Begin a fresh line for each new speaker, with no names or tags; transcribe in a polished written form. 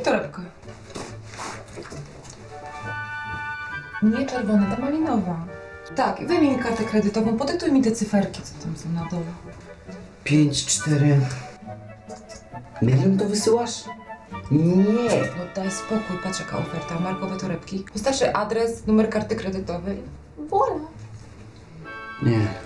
torebkę. Nie czerwona, ta malinowa. Tak, wymień kartę kredytową, podyktuj mi te cyferki, co tam są na dole.
5, 4... Mailem to wysyłasz? Nie!
No daj spokój, patrz jaka oferta, markowe torebki. Wystarczy adres, numer karty kredytowej. Voilà.
Nie.